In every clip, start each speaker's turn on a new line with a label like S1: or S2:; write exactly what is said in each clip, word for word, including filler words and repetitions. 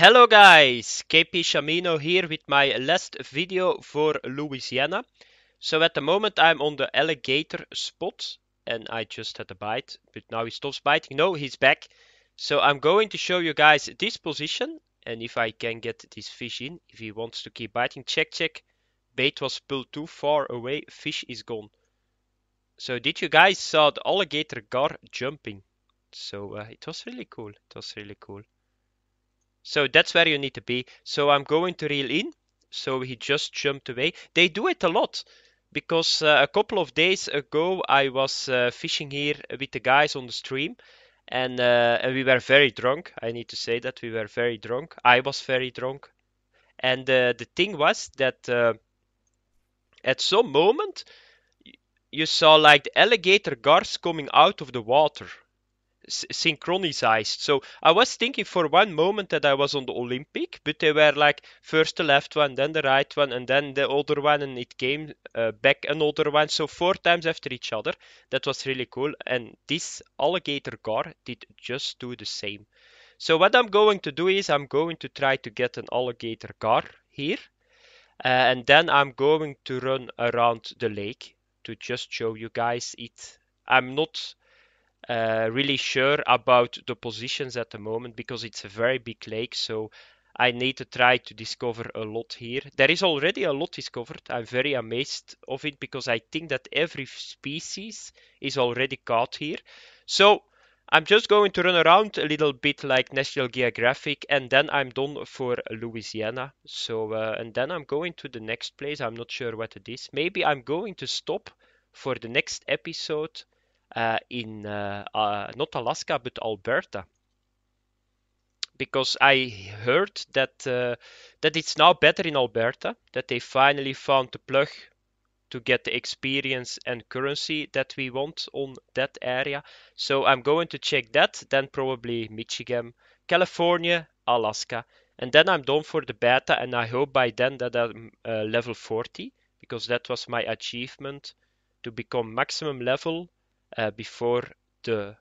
S1: Hello guys, K P Shamino here with my last video for Louisiana. So at the moment I'm on the alligator spot and I just had a bite, but now he stops biting. No, he's back. So I'm going to show you guys this position and if I can get this fish in, if he wants to keep biting. Check, check. Bait was pulled too far away, fish is gone. So did you guys saw the alligator gar jumping? So uh, it was really cool, it was really cool. So that's where you need to be. So I'm going to reel in. So he just jumped away. They do it a lot because uh, a couple of days ago I was uh, fishing here with the guys on the stream and, uh, and we were very drunk. I need to say that we were very drunk. I was very drunk. And uh, the thing was that uh, at some moment you saw like the alligator gars coming out of the water synchronized. So I was thinking for one moment that I was on the Olympic, but they were like first the left one, then the right one, and then the other one, and it came uh, back another one. So four times after each other. That was really cool. And this alligator gar did just do the same. So what I'm going to do is I'm going to try to get an alligator gar here. Uh, and then I'm going to run around the lake to just show you guys it. I'm not uh, really sure about the positions at the moment because it's a very big lake, so I need to try to discover a lot here. There is already a lot discovered. I'm very amazed of it because I think that every species is already caught here. So I'm just going to run around a little bit like National Geographic and then I'm done for Louisiana. So uh, and then I'm going to the next place. I'm not sure what it is. Maybe I'm going to stop for the next episode uh, in uh, uh, not Alaska but Alberta, because I heard that uh, that it's now better in Alberta, that they finally found the plug to get the experience and currency that we want on that area. So I'm going to check that, then probably Michigan, California, Alaska, and then I'm done for the beta, and I hope by then that I'm uh, level forty, because that was my achievement to become maximum level uh, before the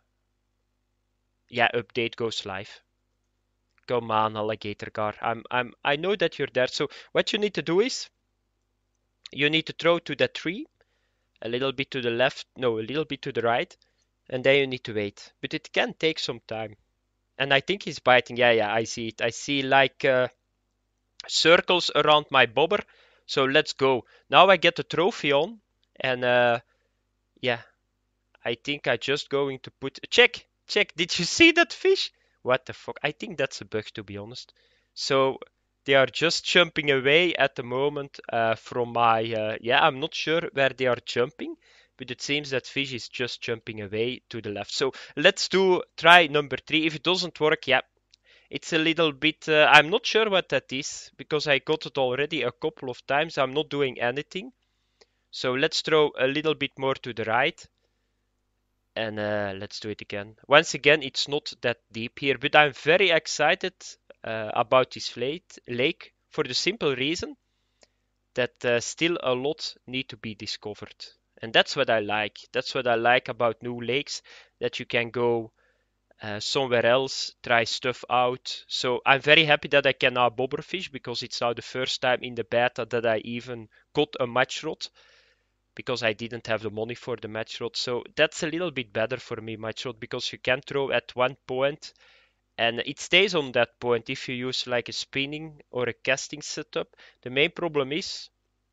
S1: yeah update goes live. Come on, alligator gar. I'm I'm I know that you're there. So what you need to do is you need to throw to that tree, a little bit to the left, no, a little bit to the right, and then you need to wait. But it can take some time. And I think he's biting. Yeah, yeah, I see it. I see like uh, circles around my bobber. So let's go. Now I get the trophy on, and uh, yeah, I think I just going to put check, check. Did you see that fish? What the fuck? I think that's a bug, to be honest. So they are just jumping away at the moment uh, from my. Uh, yeah, I'm not sure where they are jumping, but it seems that fish is just jumping away to the left. So let's do try number three. If it doesn't work, yeah, it's a little bit. Uh, I'm not sure what that is because I got it already a couple of times. I'm not doing anything. So let's throw a little bit more to the right. And uh, let's do it again. Once again, it's not that deep here, but I'm very excited uh, about this lake for the simple reason that uh, still a lot need to be discovered. And that's what I like. That's what I like about new lakes, that you can go uh, somewhere else, try stuff out. So I'm very happy that I can now bobberfish because it's now the first time in the beta that I even got a match rod, because I didn't have the money for the match rod. So that's a little bit better for me, match rod, because you can throw at one point and it stays on that point if you use like a spinning or a casting setup. The main problem is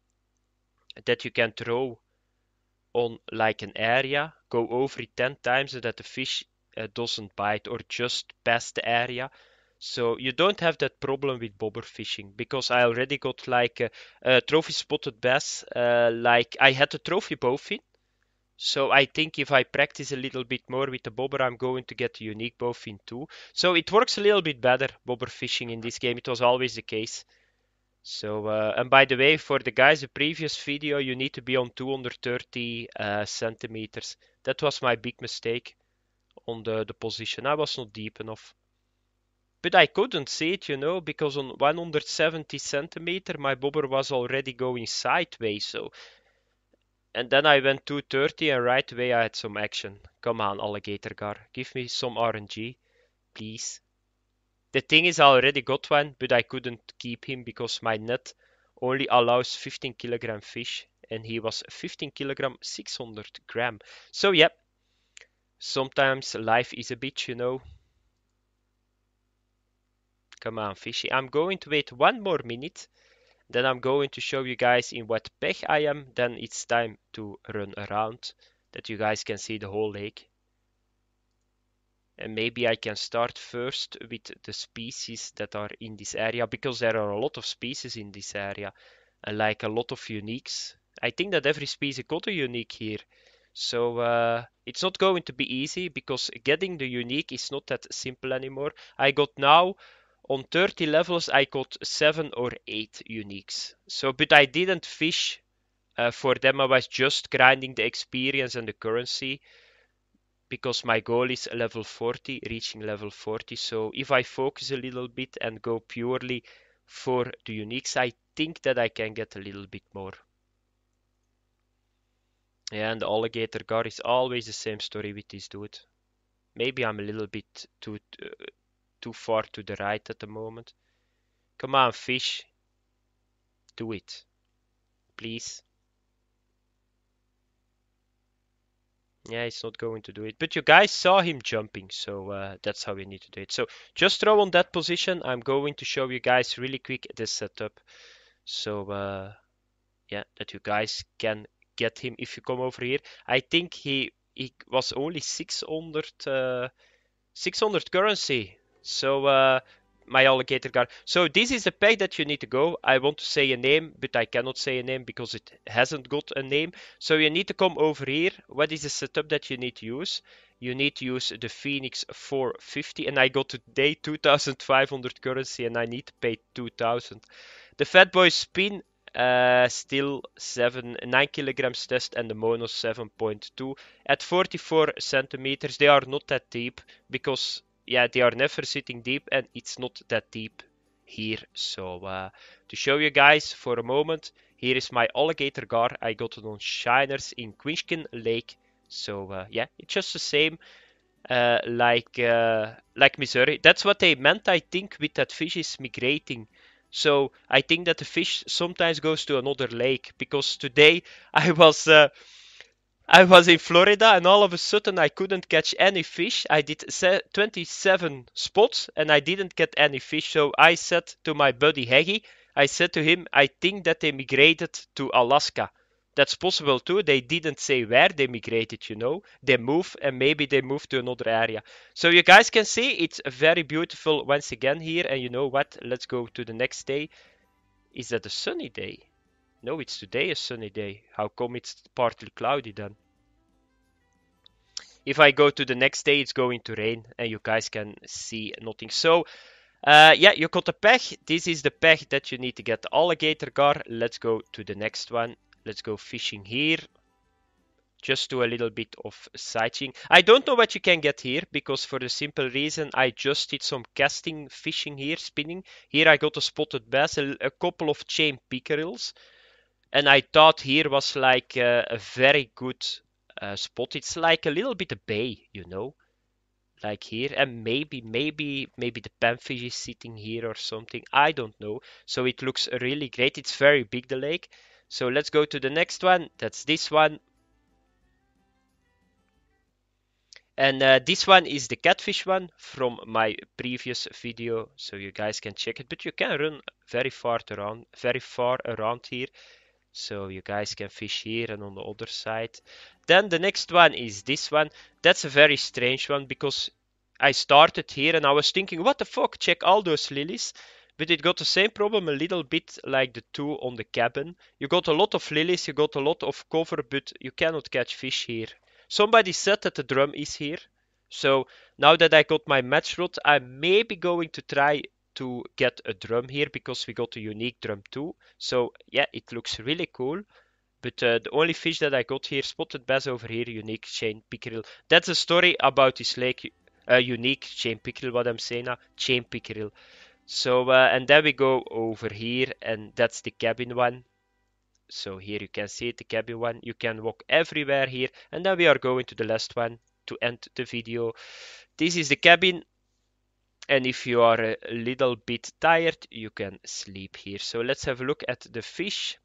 S1: that you can throw on like an area, go over it ten times so that the fish uh, doesn't bite or just pass the area. So you don't have that problem with bobber fishing, because I already got like a, a trophy spotted bass. Uh, like I had a trophy bowfin. So I think if I practice a little bit more with the bobber, I'm going to get a unique bowfin too. So it works a little bit better, bobber fishing in this game. It was always the case. So, uh, and by the way, for the guys, the previous video, you need to be on two hundred thirty uh, centimeters. That was my big mistake on the, the position. I was not deep enough. But I couldn't see it, you know, because on one hundred seventy centimeter, my bobber was already going sideways. So, and then I went two thirty, and right away I had some action. Come on, alligator gar, give me some R N G, please. The thing is, I already got one, but I couldn't keep him because my net only allows fifteen kilogram fish, and he was fifteen kilogram, six hundred gram. So yeah, sometimes life is a bitch, you know. Come on, fishy. I'm going to wait one more minute. Then I'm going to show you guys in what pech I am. Then it's time to run around, that you guys can see the whole lake. And maybe I can start first with the species that are in this area, because there are a lot of species in this area, and like a lot of uniques. I think that every species got a unique here. So uh, it's not going to be easy, because getting the unique is not that simple anymore. I got now on thirty levels, I got seven or eight uniques. So, but I didn't fish uh, for them. I was just grinding the experience and the currency, because my goal is level forty, reaching level forty. So if I focus a little bit and go purely for the uniques, I think that I can get a little bit more. Yeah, and the alligator gar is always the same story with this dude. Maybe I'm a little bit too uh, too far to the right at the moment. Come on, fish. Do it. Please. Yeah, he's not going to do it. But you guys saw him jumping, so uh, that's how we need to do it. So just throw on that position. I'm going to show you guys really quick this setup. So uh, yeah, that you guys can get him if you come over here. I think he he was only six hundred uh, six hundred currency. So uh, my alligator guard. So this is the pack that you need to go. I want to say a name, but I cannot say a name because it hasn't got a name. So you need to come over here. What is the setup that you need to use? You need to use the Phoenix four fifty, and I got today two thousand five hundred currency, and I need to pay two thousand. The Fat Boy Spin, uh, still seven, nine kilograms test, and the Mono seven point two at forty-four centimeters. They are not that deep, because yeah, they are never sitting deep, and it's not that deep here. So uh, to show you guys for a moment, here is my alligator gar. I got it on Shiners in Quinchkin Lake. So uh, yeah, it's just the same uh, like uh, like Missouri. That's what they meant, I think, with that fish is migrating. So I think that the fish sometimes goes to another lake, because today I was uh, I was in Florida, and all of a sudden I couldn't catch any fish. I did twenty-seven spots and I didn't get any fish. So I said to my buddy Heggy, I said to him, I think that they migrated to Alaska. That's possible too. They didn't say where they migrated, you know. They move, and maybe they moved to another area. So you guys can see it's very beautiful once again here. And you know what? Let's go to the next day. Is that a sunny day? No, it's today a sunny day. How come it's partly cloudy then? If I go to the next day, it's going to rain, and you guys can see nothing. So, uh, yeah, you got the pech. This is the pech that you need to get the alligator gar. Let's go to the next one. Let's go fishing here. Just do a little bit of sightseeing. I don't know what you can get here, because for the simple reason I just did some casting fishing here, spinning. Here I got a spotted bass, a, a couple of chain pickerels. And I thought here was like a, a very good uh, spot. It's like a little bit a bay, you know, like here. And maybe, maybe, maybe the panfish is sitting here or something. I don't know. So it looks really great. It's very big, the lake. So let's go to the next one. That's this one. And uh, this one is the catfish one from my previous video, so you guys can check it. But you can run very far around, very far around here. So you guys can fish here and on the other side. Then the next one is this one. That's a very strange one, because I started here and I was thinking, what the fuck, check all those lilies. But it got the same problem a little bit like the two on the cabin. You got a lot of lilies, you got a lot of cover, but you cannot catch fish here. Somebody said that the drum is here. So now that I got my match rod, I'm maybe going to try to get a drum here, because we got a unique drum too. So yeah, it looks really cool. But uh, the only fish that I got here, spotted bass over here, unique chain pickerel. That's a story about this lake, uh, unique chain pickerel, what I'm saying now, chain pickerel. So, uh, and then we go over here, and that's the cabin one. So here you can see it, the cabin one. You can walk everywhere here. And then we are going to the last one to end the video. This is the cabin. And if you are a little bit tired, you can sleep here. So let's have a look at the fish.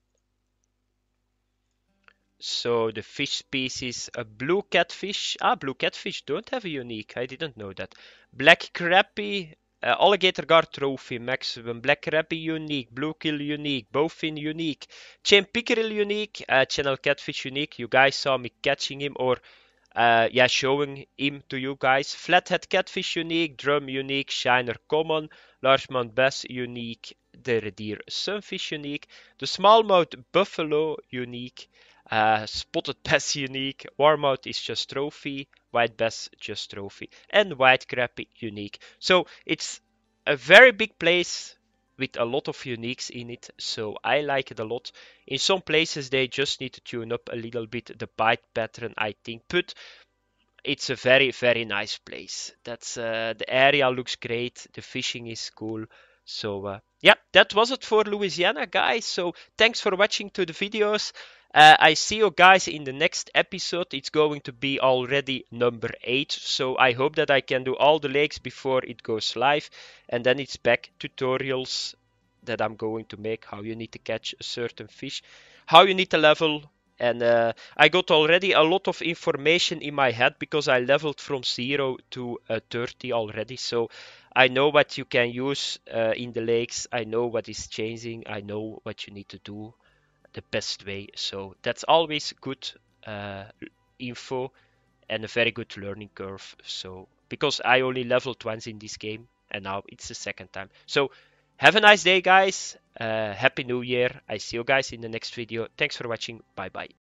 S1: So the fish species, a blue catfish. Ah, blue catfish don't have a unique. I didn't know that. Black crappie, uh, alligator gar trophy maximum. Black crappie unique. Bluegill unique. Bowfin unique. Chain pickerel unique. Uh, channel catfish unique. You guys saw me catching him or uh, yeah, showing him to you guys. Flathead catfish unique. Drum unique. Shiner common. Largemouth bass unique. The red deer sunfish unique. The smallmouth buffalo unique. Uh, spotted bass unique, warmouth is just trophy, white bass just trophy, and white crappie unique. So it's a very big place with a lot of uniques in it, so I like it a lot. In some places they just need to tune up a little bit the bite pattern, I think, but it's a very very nice place. That's uh, the area looks great, the fishing is cool. So uh, yeah, that was it for Louisiana, guys. So thanks for watching to the videos. uh, I see you guys in the next episode. It's going to be already number eight, so I hope that I can do all the lakes before it goes live, and then it's back tutorials that I'm going to make, how you need to catch a certain fish, how you need to level. And uh, I got already a lot of information in my head because I leveled from zero to uh, thirty already. So I know what you can use uh, in the lakes. I know what is changing. I know what you need to do the best way. So that's always good uh, info and a very good learning curve. So because I only leveled once in this game and now it's the second time. So have a nice day, guys. Uh, Happy New Year. I see you guys in the next video. Thanks for watching. Bye bye.